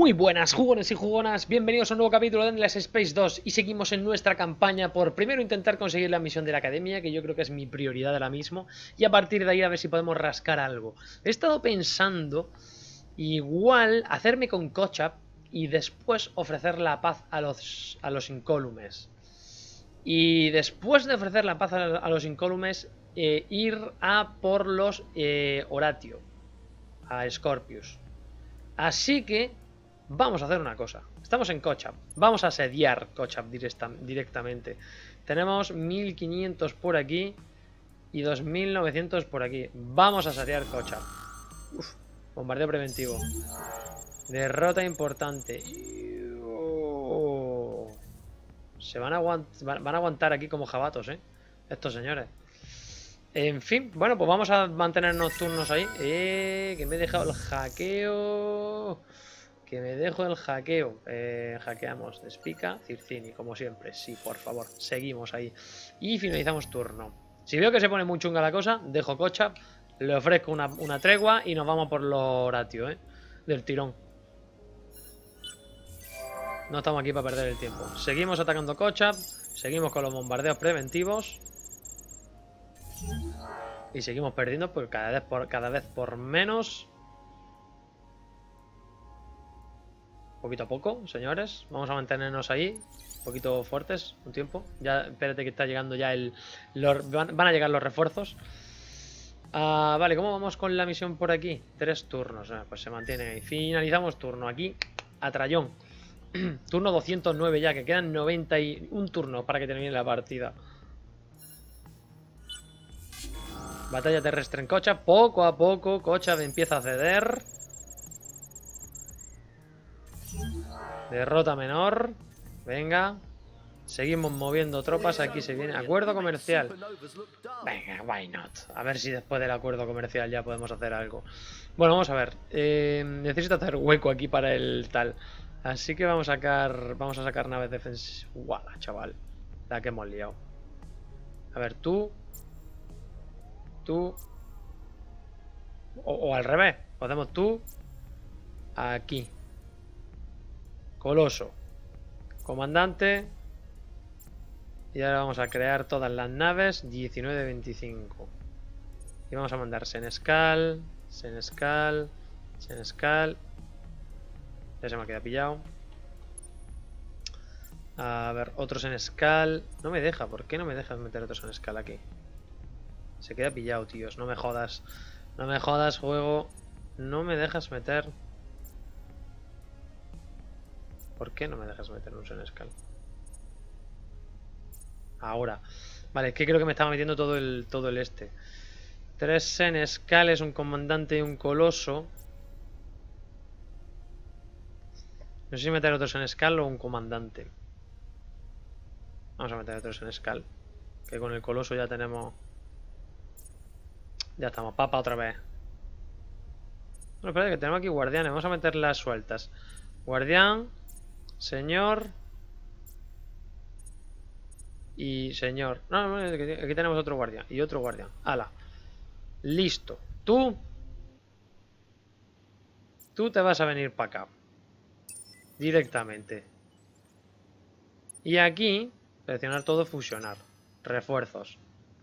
Muy buenas jugones y jugonas, bienvenidos a un nuevo capítulo de Endless Space 2 y seguimos en nuestra campaña por primero intentar conseguir la misión de la academia, que yo creo que es mi prioridad ahora mismo, y a partir de ahí a ver si podemos rascar algo. He estado pensando igual hacerme con Kochab y después ofrecer la paz a los incólumes. Y después de ofrecer la paz a los incólumes, ir a por los Horatio, a Scorpius. Así que vamos a hacer una cosa. Estamos en Kochab. Vamos a asediar Kochab directamente. Tenemos 1500 por aquí y 2900 por aquí. Vamos a asediar Kochab. Uf, bombardeo preventivo. Derrota importante. Se van a aguantar aquí como jabatos, estos señores. En fin, bueno, pues vamos a mantenernos turnos ahí. Que me he dejado el hackeo. Que me dejo el hackeo. Hackeamos. Despica, Circini, como siempre. Sí, por favor. Seguimos ahí. Y finalizamos turno. Si veo que se pone muy chunga la cosa, dejo Kochab, le ofrezco una tregua y nos vamos por los Horatio, del tirón. No estamos aquí para perder el tiempo. Seguimos atacando Kochab. Seguimos con los bombardeos preventivos. Y seguimos perdiendo pues cada vez por menos. Poquito a poco, señores. Vamos a mantenernos ahí. Un poquito fuertes, un tiempo. Ya, espérate que está llegando ya van a llegar los refuerzos. Vale, ¿cómo vamos con la misión por aquí? 3 turnos. Pues se mantiene ahí. Finalizamos turno aquí. A Trayón. Turno 209 ya, que quedan 91 turnos para que termine la partida. Batalla terrestre en Kochab. Poco a poco Kochab empieza a ceder. Derrota menor. Venga. Seguimos moviendo tropas. Aquí se viene acuerdo comercial. Venga, why not. A ver si después del acuerdo comercial ya podemos hacer algo. Bueno, vamos a ver. Necesito hacer hueco aquí para el tal. Así que vamos a sacar naves defensivas. Guala, chaval. La que hemos liado. A ver, tú. O al revés. Podemos tú. Aquí. Coloso. Comandante. Y ahora vamos a crear todas las naves. 19 de 25. Y vamos a mandar Senescal. Senescal. Senescal. Ya se me ha quedado pillado. A ver, otro Senescal. No me deja. ¿Por qué no me dejas meter otro Senescal aquí? Se queda pillado, tíos. No me jodas. No me jodas, juego. No me dejas meter. ¿Por qué no me dejas meter un Senescal? Ahora. Vale, es que creo que me estaba metiendo todo el este. 3 Senescales, un comandante y un coloso. No sé si meter otro Senescal o un comandante. Vamos a meter otro Senescal. Que con el coloso ya tenemos... Ya estamos, papa otra vez. Bueno, espera, que tenemos aquí guardianes. Vamos a meter las sueltas. Guardián. Señor. Y señor. No, aquí tenemos otro guardián. Y otro guardián. Ala. Listo. Tú te vas a venir para acá. Directamente. Y aquí, seleccionar todo, fusionar. Refuerzos.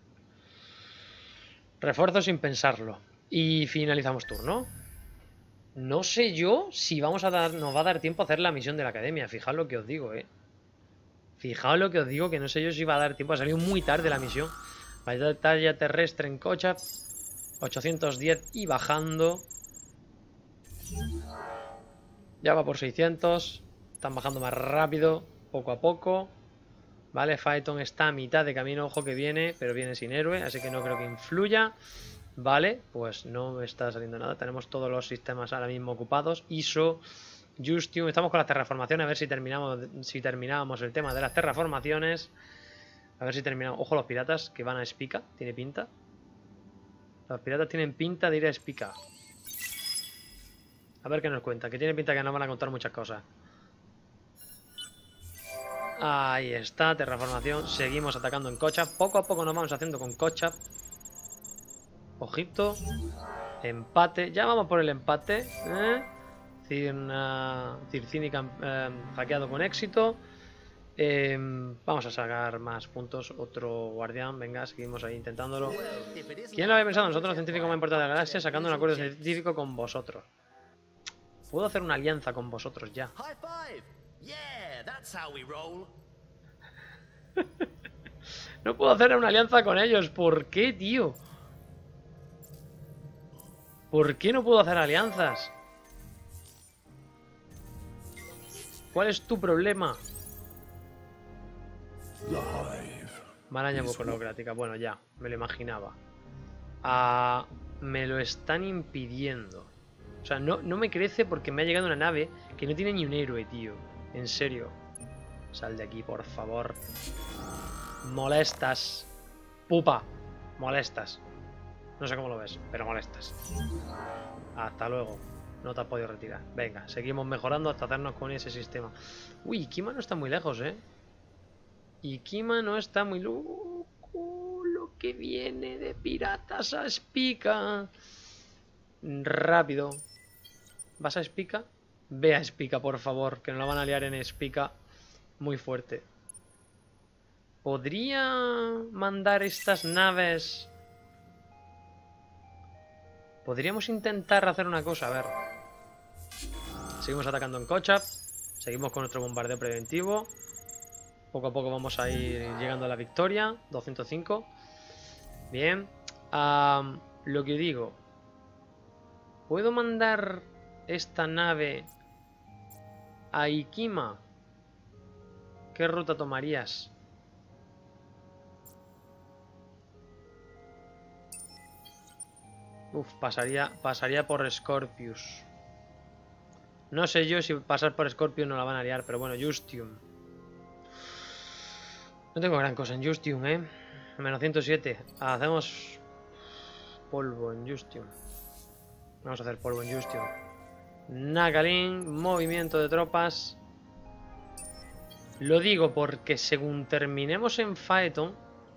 Refuerzos sin pensarlo. Y finalizamos turno. No sé yo si nos va a dar tiempo a hacer la misión de la academia. Fijaos lo que os digo, Fijaos lo que os digo, que no sé yo si va a dar tiempo. Ha salido muy tarde la misión. Batalla terrestre en Kochab. 810 y bajando. Ya va por 600. Están bajando más rápido, poco a poco. Vale, Phaeton está a mitad de camino. Ojo que viene, pero viene sin héroe, así que no creo que influya. Vale, pues no me está saliendo nada. Tenemos todos los sistemas ahora mismo ocupados. ISO, Justium. Estamos con las terraformaciones. A ver si terminábamos el tema de las terraformaciones. A ver si terminamos. Ojo los piratas que van a Spica. Tiene pinta. Los piratas tienen pinta de ir a Spica. A ver qué nos cuenta. Que tiene pinta que nos van a contar muchas cosas. Ahí está, terraformación. Seguimos atacando en Kochab. Poco a poco nos vamos haciendo con Kochab. Ojito. Empate. Ya vamos por el empate. Circini hackeado con éxito. Vamos a sacar más puntos. Otro guardián. Venga, seguimos ahí intentándolo. ¿Quién lo había pensado? Nosotros, los científicos más importantes de la galaxia, sacando un acuerdo científico con vosotros. Puedo hacer una alianza con vosotros ya. No puedo hacer una alianza con ellos. ¿Por qué, tío? ¿Por qué no puedo hacer alianzas? ¿Cuál es tu problema? Maraña burocrática. Bueno, ya, me lo imaginaba. Me lo están impidiendo. O sea, no me crece porque me ha llegado una nave que no tiene ni un héroe, tío. En serio. Sal de aquí, por favor. Molestas. Pupa. Molestas. No sé cómo lo ves, pero molestas. Hasta luego. No te has podido retirar. Venga, seguimos mejorando hasta hacernos con ese sistema. Uy, Ikima no está muy lejos, ¿eh? Ikima no está muy loco. Lo que viene de piratas a Spica. Rápido. ¿Vas a Spica? Ve a Spica, por favor, que nos la van a liar en Spica muy fuerte. ¿Podría mandar estas naves? Podríamos intentar hacer una cosa, a ver. Seguimos atacando en Kochab. Seguimos con nuestro bombardeo preventivo. Poco a poco vamos a ir llegando a la victoria. 205. Bien. Lo que digo. ¿Puedo mandar esta nave a Ikima? ¿Qué ruta tomarías? Uf, pasaría por Scorpius. No sé yo si pasar por Scorpius no la van a liar, pero bueno, Justium. No tengo gran cosa en Justium, ¿eh? Menos 107. Hacemos polvo en Justium. Vamos a hacer polvo en Justium. Nagalin, movimiento de tropas. Lo digo porque según terminemos en Phaeton,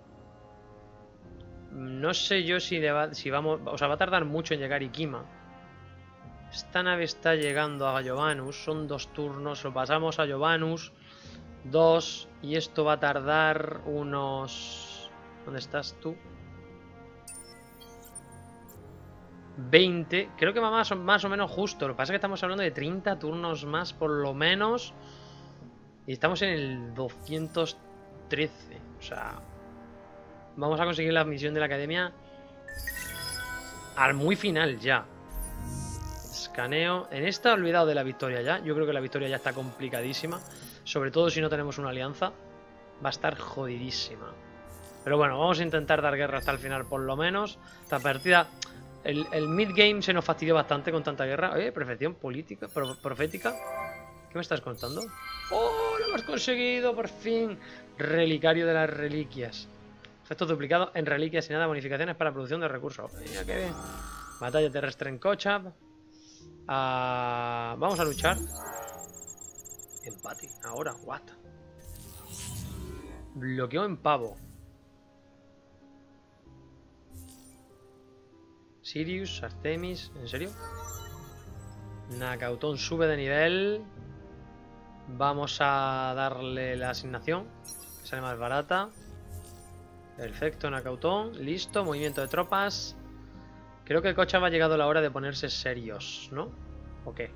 no sé yo si vamos... O sea, va a tardar mucho en llegar Ikima. Esta nave está llegando a Giovanus. Son 2 turnos. Lo pasamos a Giovanus. 2. Y esto va a tardar unos... ¿Dónde estás tú? 20. Creo que va más o menos justo. Lo que pasa es que estamos hablando de 30 turnos más por lo menos. Y estamos en el 213. O sea... Vamos a conseguir la misión de la academia al muy final ya. Escaneo. En esta he olvidado de la victoria ya. Yo creo que la victoria ya está complicadísima. Sobre todo si no tenemos una alianza. Va a estar jodidísima. Pero bueno, vamos a intentar dar guerra hasta el final por lo menos. Esta partida... El mid-game se nos fastidió bastante con tanta guerra. Oye, perfección política, profética. ¿Qué me estás contando? ¡Oh, lo hemos conseguido por fin! Relicario de las reliquias. Efectos duplicados en reliquias y nada, bonificaciones para producción de recursos. Mira qué bien. Batalla terrestre en Kochab. Vamos a luchar. Empate. Ahora, what? Bloqueo en pavo. Sirius, Artemis. ¿En serio? Nakautón sube de nivel. Vamos a darle la asignación, que sale más barata. Perfecto, Nakautón. Listo, movimiento de tropas. Creo que Kochab ha llegado la hora de ponerse serios, ¿no? ¿O qué?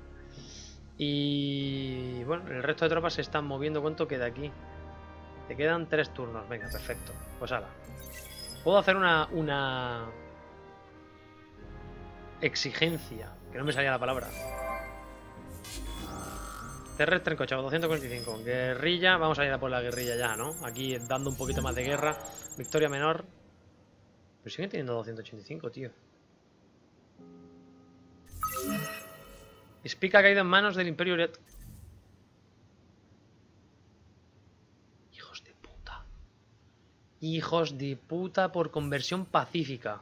Y... bueno, el resto de tropas se están moviendo. ¿Cuánto queda aquí? Te quedan 3 turnos. Venga, perfecto. Pues ala. Puedo hacer una... exigencia. Que no me salía la palabra. Terrestre en Kochab, 245. Guerrilla. Vamos a ir a por la guerrilla ya, ¿no? Aquí dando un poquito más de guerra. Victoria menor. Pero siguen teniendo 285, tío. Spica ha caído en manos del Imperio Red. Hijos de puta. Hijos de puta por conversión pacífica.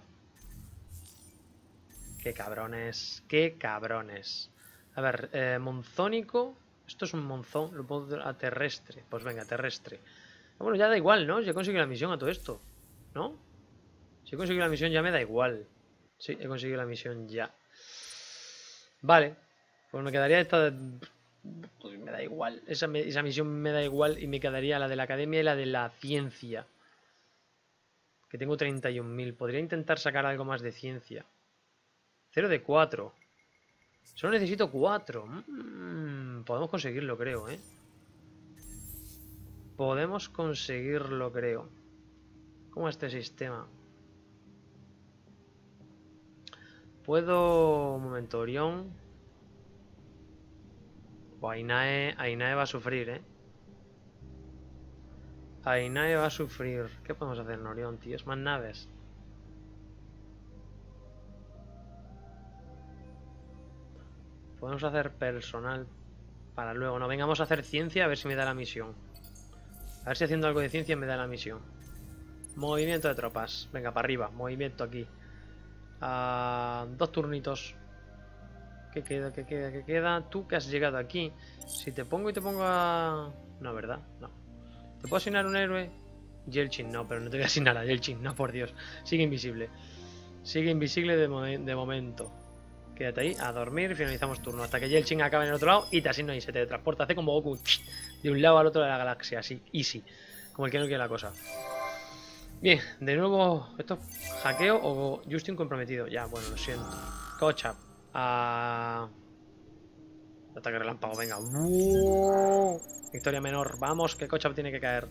Qué cabrones. Qué cabrones. A ver, monzónico. Esto es un monzón. Lo puedo a terrestre. Pues venga, terrestre. Bueno, ya da igual, ¿no? Ya he conseguido la misión a todo esto, ¿no? Si he conseguido la misión ya me da igual. Sí, he conseguido la misión ya. Vale. Pues me quedaría esta de... Pues me da igual. Esa misión me da igual y me quedaría la de la academia y la de la ciencia. Que tengo 31.000. Podría intentar sacar algo más de ciencia. 0 de 4. Solo necesito 4. Podemos conseguirlo, creo, ¿eh? Podemos conseguirlo, creo. ¿Cómo es este sistema? Puedo... Un momento, Orión. Ainae va a sufrir, ¿eh? Ainae va a sufrir. ¿Qué podemos hacer en Orión, tío? Es más naves. Podemos hacer personal para luego. No, vengamos a hacer ciencia a ver si me da la misión. A ver si haciendo algo de ciencia me da la misión. Movimiento de tropas. Venga, para arriba. Movimiento aquí. 2 turnitos. ¿Qué queda? ¿Qué queda? ¿Qué queda? Tú que has llegado aquí. Si te pongo y te pongo a... No, ¿verdad? No. ¿Te puedo asignar un héroe? Yelchin, no, pero no te voy a asignar a Yelchin. No, por Dios. Sigue invisible. Sigue invisible de momento. Quédate ahí, a dormir y finalizamos turno. Hasta que Yelchin acabe en el otro lado y te asigno y se teletransporta. Hace como Goku. De un lado al otro de la galaxia. Así, easy. Como el que no quiere la cosa. Bien, de nuevo, ¿esto es hackeo o Justin comprometido? Ya, bueno, lo siento. Kochap. Ataque relámpago, venga. Victoria menor. Vamos, que Kochap tiene que caer.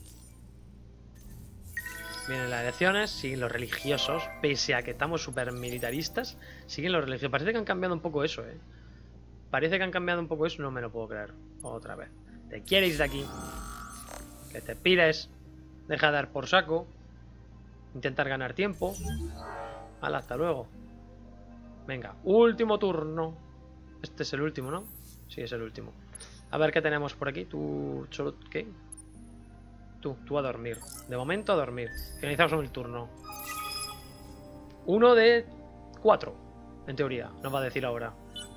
Vienen las elecciones, siguen los religiosos. Pese a que estamos súper militaristas, siguen los religiosos. Parece que han cambiado un poco eso, ¿eh? Parece que han cambiado un poco eso, no me lo puedo creer. Otra vez. Te quieres de aquí. Que te pires. Deja de dar por saco. Intentar ganar tiempo. Hala, hasta luego. Venga, último turno. Este es el último, ¿no? Sí, es el último. A ver qué tenemos por aquí. Tú... ¿Qué? Tú a dormir. De momento a dormir. Finalizamos el turno. 1 de 4. En teoría. Nos va a decir ahora.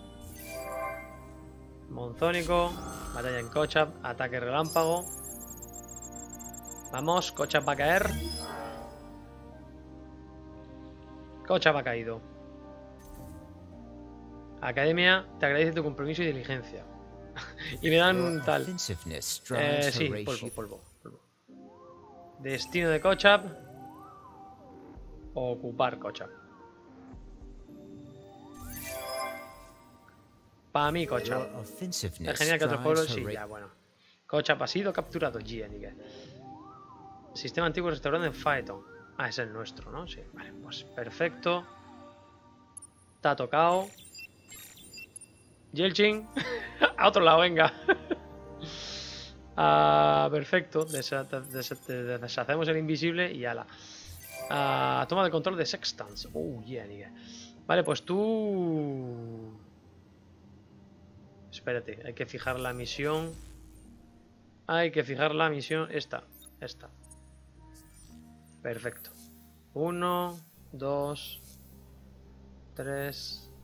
Monzónico. Batalla en Kochap. Ataque relámpago. Vamos. Kochap va a caer. Kochap ha caído. Academia, te agradece tu compromiso y diligencia. Y me dan tal. Sí, polvo. Destino de Kochap. Ocupar Kochap. Para mí, Kochap. Es genial que otros pueblos. Sí, ya, bueno. Kochap ha sido capturado. Gienige. Sistema antiguo restaurado en Phaeton. Ah, es el nuestro, ¿no? Sí, vale, pues perfecto. Está tocado. Yelchin. A otro lado, venga. Perfecto. Deshacemos el invisible y ala. Toma de control de Sextans. Oh, yeah, nigga. Vale, pues tú... Espérate, hay que fijar la misión. Esta. Perfecto. 1, 2, 3,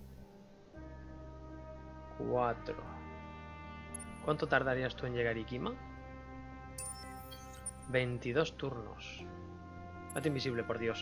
4. ¿Cuánto tardarías tú en llegar a Ikima? 22 turnos. Mate invisible, por Dios.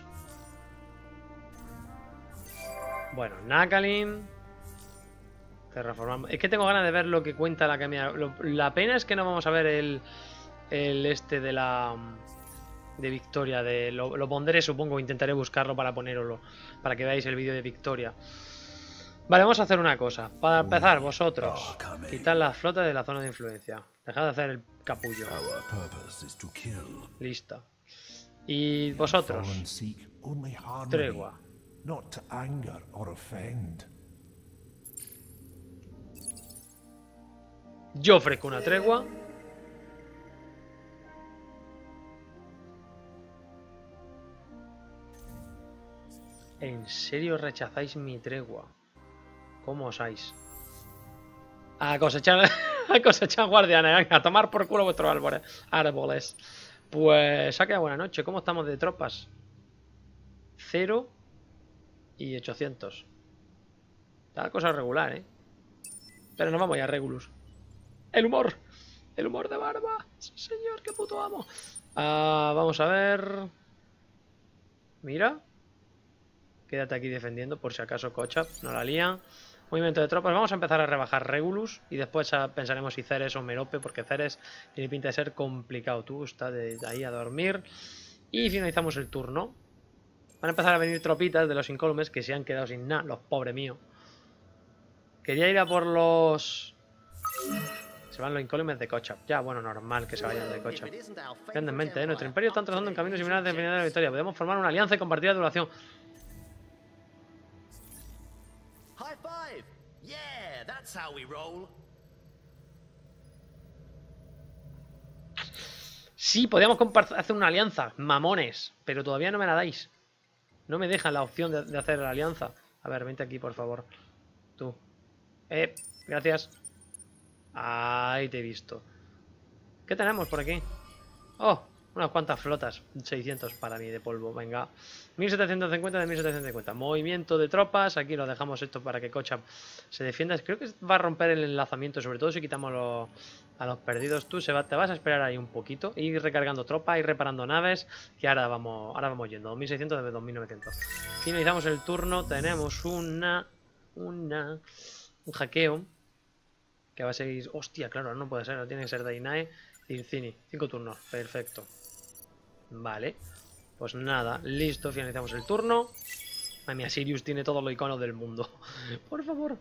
Bueno, Nakalin. Terraformamos. Es que tengo ganas de ver lo que cuenta la academia. La pena es que no vamos a ver el este de la... De Victoria. Lo pondré, supongo. Intentaré buscarlo para poneroslo. Para que veáis el vídeo de Victoria. Vale, vamos a hacer una cosa. Para empezar, vosotros. Quitad la flota de la zona de influencia. Dejad de hacer el capullo. Listo. Y vosotros. Tregua. Yo ofrezco una tregua. ¿En serio rechazáis mi tregua? ¿Cómo osáis? A cosechar guardianes, a tomar por culo vuestros árboles. Pues ha quedado buena noche. ¿Cómo estamos de tropas? 0 y 800. Está la cosa regular, ¿eh? Pero nos vamos ya a Regulus. El humor de Barba. Señor, qué puto amo. Vamos a ver. Mira. Quédate aquí defendiendo por si acaso Kochap no la lían. Movimiento de tropas. Vamos a empezar a rebajar Regulus y después pensaremos si Ceres o Merope, porque Ceres tiene pinta de ser complicado. Tú estás de ahí a dormir. Y finalizamos el turno. Van a empezar a venir tropitas de los incólumes que se han quedado sin nada, los pobres míos. Quería ir a por los... Se van los incólumes de Kochab. Ya, bueno, normal que se vayan de Kochab. Tengan en mente, nuestro imperio está trazando en caminos similares de defender la victoria. Podemos formar una alianza y compartir la duración. High five! Yeah, that's how we roll. Sí, podíamos hacer una alianza, mamones, pero todavía no me la dais. No me dejan la opción de hacer la alianza. A ver, vente aquí, por favor. Tú. Gracias. Ahí te he visto. ¿Qué tenemos por aquí? Oh, unas cuantas flotas. 600 para mí de polvo, venga. 1750 de 1750. Movimiento de tropas. Aquí lo dejamos esto para que Kochab se defienda. Creo que va a romper el enlazamiento, sobre todo si quitamos a los perdidos. Tú te vas a esperar ahí un poquito. Ir recargando tropas, ir reparando naves. Y ahora vamos yendo. 2600 de 2900. Finalizamos el turno. Tenemos un hackeo. Que va a seguir... Hostia, claro, no puede ser. No tiene que ser Dainae y Cini. 5 turnos. Perfecto. Vale. Pues nada. Listo. Finalizamos el turno. Madre mía, Sirius tiene todos los iconos del mundo. Por favor.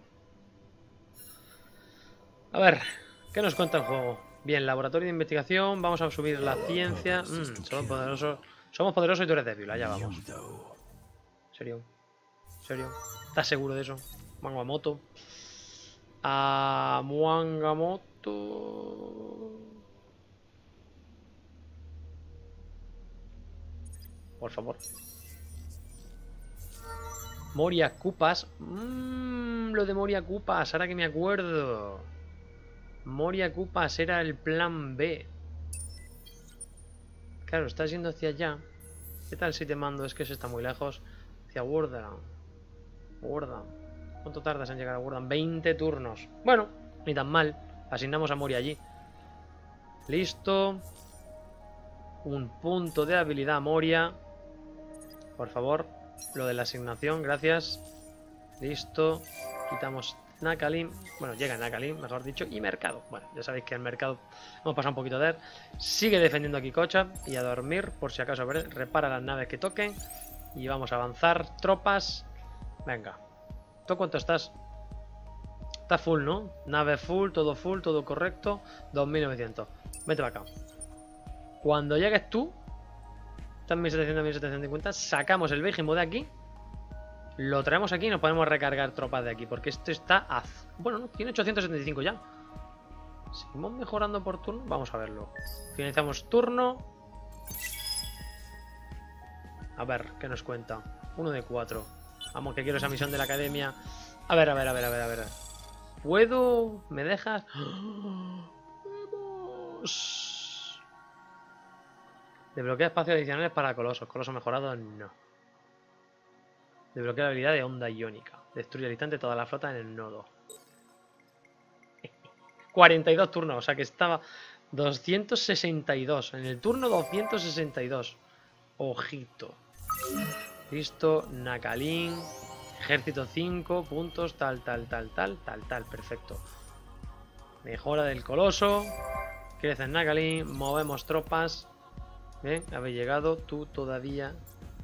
A ver. ¿Qué nos cuenta el juego? Bien, laboratorio de investigación. Vamos a subir la ciencia. Somos poderosos. Somos poderosos y tú eres débil. Allá vamos. ¿Serio? ¿Serio? ¿Estás seguro de eso? Mangamoto. A Muangamoto. Por favor. Moria Kupas. Lo de Moria Kupas, ahora que me acuerdo. Moria Kupas era el plan B. Claro, estás yendo hacia allá. ¿Qué tal si te mando? Es que eso está muy lejos. Hacia Wurdan. ¿Cuánto tardas en llegar a Wurdan? 20 turnos. Bueno, ni tan mal. Asignamos a Moria allí. Listo. Un punto de habilidad a Moria. Por favor. Lo de la asignación, gracias. Listo. Quitamos Nakalim. Bueno, llega Nakalim, mejor dicho. Y mercado. Bueno, ya sabéis que el mercado hemos pasado un poquito de él. Sigue defendiendo aquí Kochab. Y a dormir, por si acaso. Repara las naves que toquen. Y vamos a avanzar. Tropas. Venga. ¿Tú cuánto estás? Está full, ¿no? Nave full, todo correcto. 2900. Vete para acá. Cuando llegues tú, están 1700, 1750. Sacamos el Behemoth de aquí. Lo traemos aquí y nos podemos recargar tropas de aquí. Porque esto está... Bueno, no, tiene 875 ya. Seguimos mejorando por turno. Vamos a verlo. Finalizamos turno. A ver, ¿qué nos cuenta? 1 de 4. Vamos, que quiero esa misión de la academia. A ver. ¿Puedo? ¿Me dejas? ¡Vamos! Desbloquea espacios adicionales para colosos. Coloso mejorado, no. Desbloquea la habilidad de onda iónica. Destruye al instante toda la flota en el nodo. 42 turnos, o sea que estaba 262. En el turno 262. Ojito. Listo, Nakalim. Ejército 5 puntos, tal, perfecto. Mejora del coloso. Crece en Nakalim, movemos tropas. Bien, habéis llegado, tú todavía.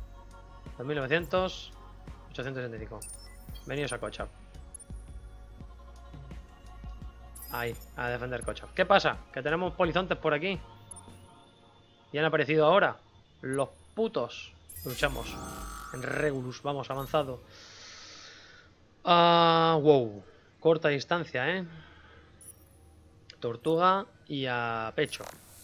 2900, 865. Venidos a Kochab. Ahí, a defender Kochab. ¿Qué pasa? Que tenemos polizontes por aquí. Y han aparecido ahora los putos. Luchamos en Regulus, vamos, avanzado. Wow, corta distancia, Tortuga y a pecho.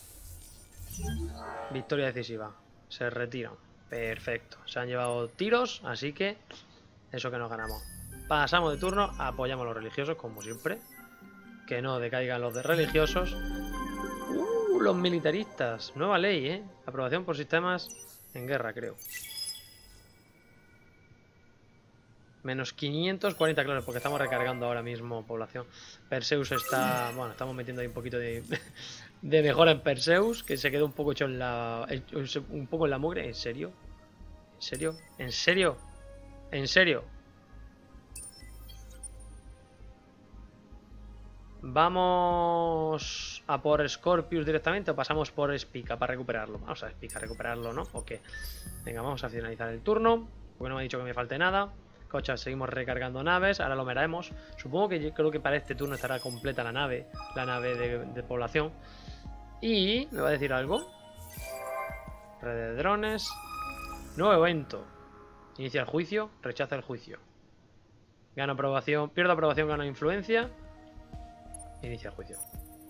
Victoria decisiva. Se retiran. Perfecto. Se han llevado tiros, así que eso que nos ganamos. Pasamos de turno, apoyamos a los religiosos, como siempre. Que no decaigan los de religiosos. Los militaristas. Nueva ley, Aprobación por sistemas en guerra, creo. Menos 540, claro, porque estamos recargando ahora mismo población. Perseus está... Bueno, estamos metiendo ahí un poquito de mejora en Perseus, que se quedó un poco hecho en la... un poco en la mugre. ¿En serio? ¿En serio? ¿En serio? ¿En serio? ¿Vamos a por Scorpius directamente o pasamos por Spica para recuperarlo? Vamos a Spica, recuperarlo, ¿no? ¿O qué? Venga, vamos a finalizar el turno. Porque no me ha dicho que me falte nada. Cocha, seguimos recargando naves. Ahora lo veremos. Supongo que yo creo que para este turno estará completa la nave. La nave de población. Y me va a decir algo. Red de drones. Nuevo evento. Inicia el juicio. Rechaza el juicio. Gana aprobación. Pierdo aprobación, gana influencia. Inicia el juicio.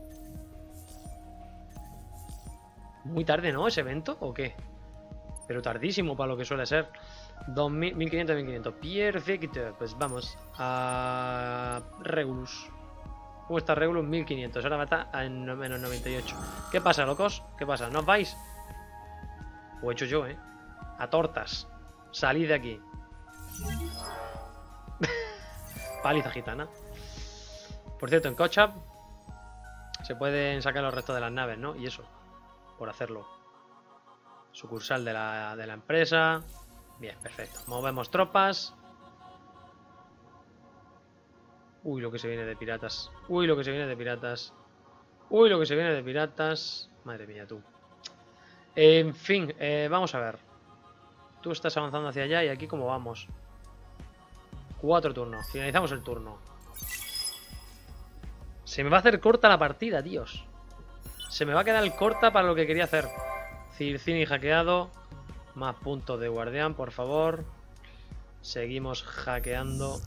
Muy tarde, ¿no? ¿Ese evento? ¿O qué? Pero tardísimo para lo que suele ser. 2000, 1500, 1500. Perfecto. Pues vamos a Regulus. ¿Cómo está Regulus? 1500. Ahora mata en menos 98. ¿Qué pasa, locos? ¿Qué pasa? ¿No os vais? Lo he hecho yo, ¿eh? A tortas. Salid de aquí. Paliza gitana. Por cierto, en Kochab se pueden sacar los restos de las naves, ¿no? Y eso, por hacerlo. Sucursal de la empresa. Bien, perfecto. Movemos tropas. Uy, lo que se viene de piratas. Uy, lo que se viene de piratas. Uy, lo que se viene de piratas. Madre mía, tú. En fin, vamos a ver. Tú estás avanzando hacia allá y aquí cómo vamos. 4 turnos. Finalizamos el turno. Se me va a hacer corta la partida, tíos. Se me va a quedar corta para lo que quería hacer. Circini hackeado. Más puntos de guardián, por favor. Seguimos hackeando.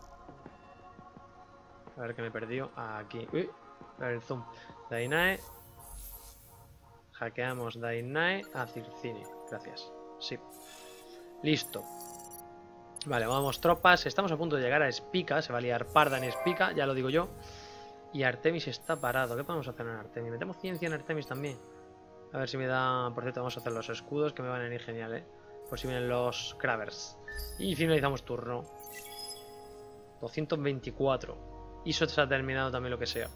A ver que me he perdido. Aquí. Uy, el zoom. Dainae. Hackeamos Dainae a Circini. Gracias. Sí. Listo. Vale, vamos tropas. Estamos a punto de llegar a Spica. Se va a liar parda en Spica, ya lo digo yo. Y Artemis está parado. ¿Qué podemos hacer en Artemis? Metemos ciencia en Artemis también. A ver si me da... Por cierto, vamos a hacer los escudos que me van a venir genial, ¿eh? Por si vienen los Cravers. Y finalizamos turno. 224. ISO se ha terminado también lo que sea.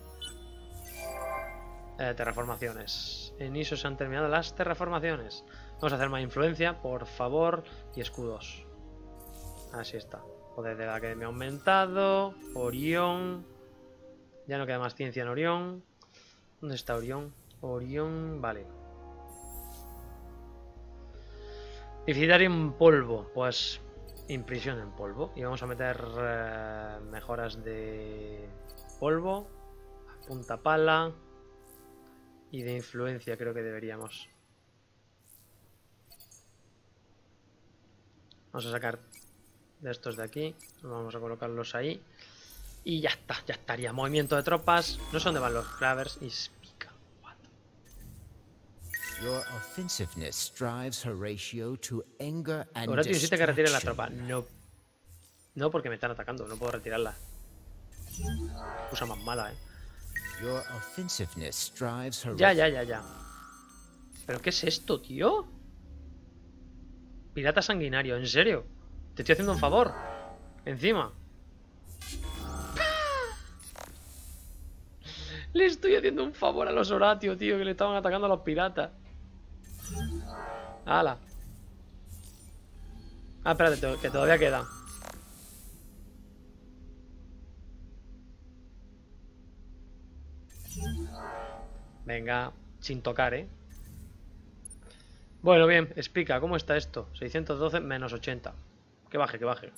Terraformaciones. En ISO se han terminado las terraformaciones. Vamos a hacer más influencia, por favor. Y escudos. Así está. Poder de la academia aumentado. Orión. Ya no queda más ciencia en Orión. ¿Dónde está Orión? Orión, vale. Deficitario en polvo. Pues impresión en polvo. Y vamos a meter mejoras de polvo. Punta pala. Y de influencia creo que deberíamos. Vamos a sacar de estos de aquí. Vamos a colocarlos ahí. Y ya está, ya estaría. Movimiento de tropas. No sé dónde van los Cravers y Spica. What? Your offensiveness drives Horatio to anger and Horatio insiste que retire la destruction. tropa. No. No, porque me están atacando. No puedo retirarla. Usa más mala, Your offensiveness drives Horatio. Ya. ¿Pero qué es esto, tío? Pirata sanguinario, ¿en serio? Te estoy haciendo un favor. Encima. Le estoy haciendo un favor a los Horatio, tío, que le estaban atacando a los piratas. ¡Hala! Ah, espérate, que todavía queda. Venga, sin tocar, ¿eh? Bueno, bien, explica, ¿cómo está esto? 612 menos 80. Que baje.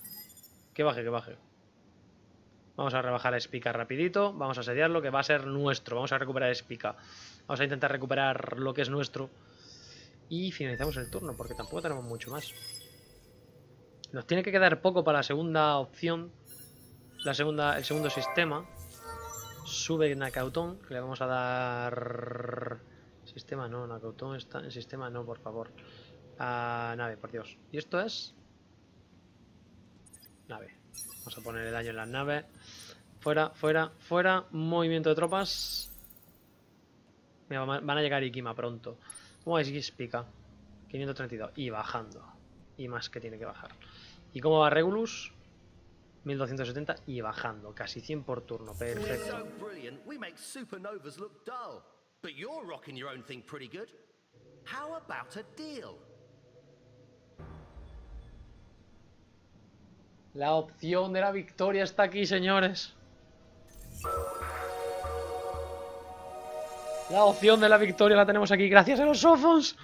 Vamos a rebajar a Spica rapidito. Vamos a asediarlo, que va a ser nuestro. Vamos a recuperar Spica. Vamos a intentar recuperar lo que es nuestro. Y finalizamos el turno, porque tampoco tenemos mucho más. Nos tiene que quedar poco para la segunda opción. El segundo sistema. Sube Nacautón, que le vamos a dar... Sistema no, Nacautón está en sistema no, por favor. A nave, por Dios. ¿Y esto es? Nave. Vamos a poner el daño en las naves. Fuera. Movimiento de tropas. Mira, van a llegar Ikima pronto. ¿Cómo es Spica? 532. Y bajando. Y más que tiene que bajar. ¿Y cómo va Regulus? 1270 y bajando. Casi 100 por turno. We're Perfecto. so brilliant, we make supernovas look dull. But you're rocking your own thing pretty good. How about a deal? La opción de la victoria está aquí, señores. La opción de la victoria la tenemos aquí gracias a los Sophons.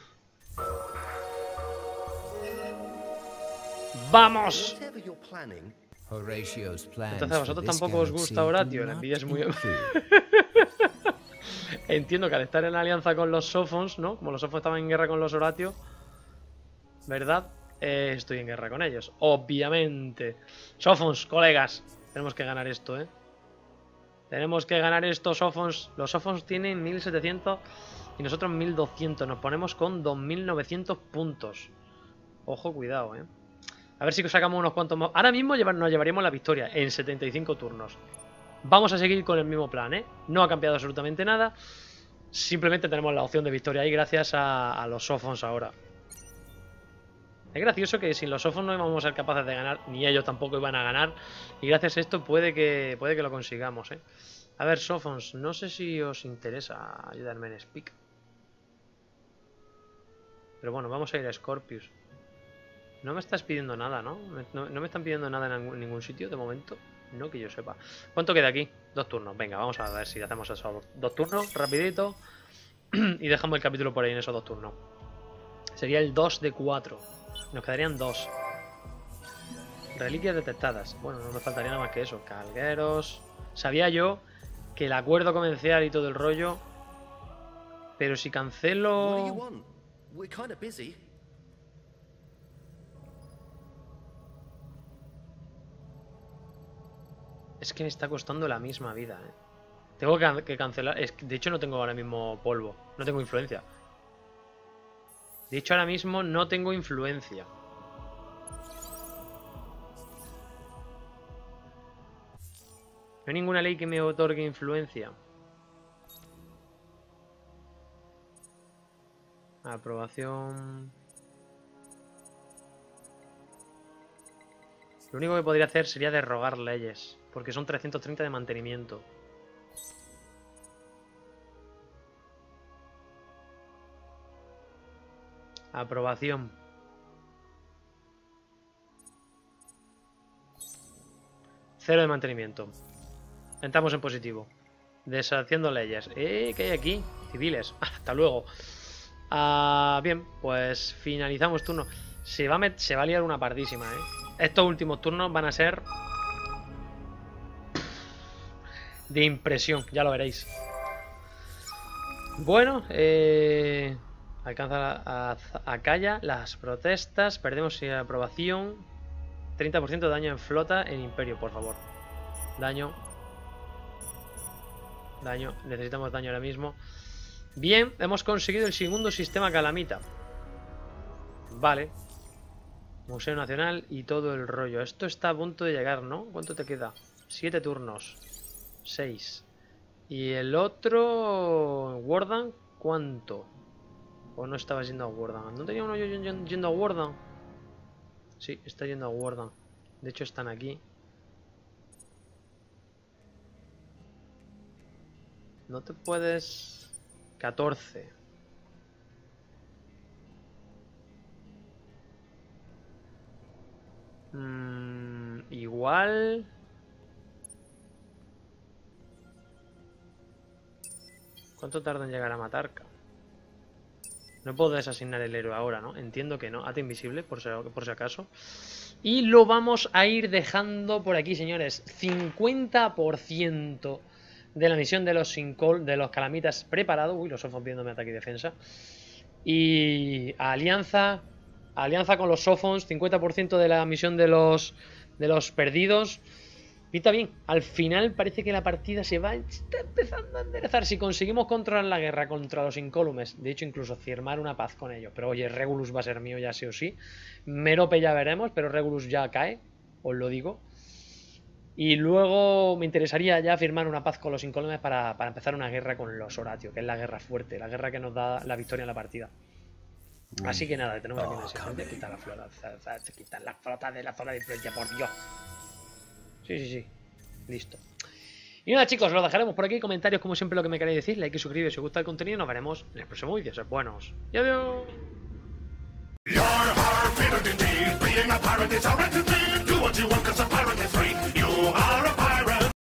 ¡Vamos! Whatever you're planning, Horatio's plans Entonces a for vosotros this tampoco os galaxy gusta do Horatio. La not envidia es muy... include Entiendo que al estar en alianza con los Sophons, ¿no? Como los Sophons estaban en guerra con los Horatio, ¿verdad? Estoy en guerra con ellos, obviamente. Sophons, colegas, tenemos que ganar esto, ¿eh? Tenemos que ganar esto, Sophons. Los Sophons tienen 1700 y nosotros 1200. Nos ponemos con 2900 puntos. Ojo, cuidado, ¿eh? A ver si sacamos unos cuantos más. Ahora mismo nos llevaríamos la victoria en 75 turnos. Vamos a seguir con el mismo plan, ¿eh? No ha cambiado absolutamente nada. Simplemente tenemos la opción de victoria ahí gracias a los Sophons ahora. Es gracioso que sin los Sophons no íbamos a ser capaces de ganar, ni ellos tampoco iban a ganar. Y gracias a esto puede que lo consigamos, ¿eh? A ver, Sophons, no sé si os interesa ayudarme en Speak. Pero bueno, vamos a ir a Scorpius. No me estás pidiendo nada, ¿no? No me están pidiendo nada en ningún sitio de momento. No que yo sepa. ¿Cuánto queda aquí? 2 turnos. Venga, vamos a ver si hacemos esos 2 turnos, rapidito. Y dejamos el capítulo por ahí en esos 2 turnos. Sería el 2 de 4. Nos quedarían 2. Reliquias detectadas. Bueno, no nos faltaría nada más que eso. Calgueros. Sabía yo que el acuerdo comercial y todo el rollo. Pero si what do you cancelo... want? We're kind of busy. Es que me está costando la misma vida, ¿eh? Tengo que cancelar... de hecho no tengo ahora mismo polvo. No tengo influencia. De hecho ahora mismo no tengo influencia. No hay ninguna ley que me otorgue influencia. Aprobación... Lo único que podría hacer sería derrogar leyes, porque son 330 de mantenimiento. Aprobación. 0 de mantenimiento. Entramos en positivo. Deshaciendo leyes. ¿Qué hay aquí? Civiles. Hasta luego. Bien, pues finalizamos turno. Se va a liar una pardísima, ¿eh? Estos últimos turnos van a ser de impresión, ya lo veréis. Bueno, alcanza a Calla las protestas. Perdemos aprobación. 30% de daño en flota en Imperio, por favor. Daño. Daño. Necesitamos daño ahora mismo. Bien, hemos conseguido el segundo sistema Calamita. Vale. Museo Nacional y todo el rollo. Esto está a punto de llegar, ¿no? ¿Cuánto te queda? 7 turnos. 6. Y el otro... Wardan, ¿cuánto? ¿O no estaba yendo a Wardan? ¿No tenía uno yo yendo a Wardan? Sí, está yendo a Wardan. De hecho están aquí. No te puedes... 14. Igual... ¿Cuánto tarda en llegar a Matarca? No puedo desasignar el héroe ahora, ¿no? Entiendo que no. Ate invisible, por si acaso. Y lo vamos a ir dejando por aquí, señores. 50% de la misión de los Calamitas preparado. Uy, los Sophons viéndome ataque y defensa. Y alianza con los Sophons. 50% de la misión de los perdidos. Pinta bien. Al final parece que la partida está empezando a enderezar. Si conseguimos controlar la guerra contra los incólumes, de hecho incluso firmar una paz con ellos. Pero oye, Regulus va a ser mío ya sí o sí. Merope ya veremos, pero Regulus ya cae, os lo digo. Y luego me interesaría ya firmar una paz con los incólumes para empezar una guerra con los Horatio, que es la guerra fuerte, la guerra que nos da la victoria en la partida. Así que nada, tenemos aquí una quitar la flota, quitar la flota de la zona de influencia, por Dios. Sí. Listo. Y nada, chicos, lo dejaremos por aquí. Comentarios, como siempre, lo que me queráis decir. Like y suscribiros si os gusta el contenido. Nos veremos en el próximo vídeo. Sed buenos. Y adiós.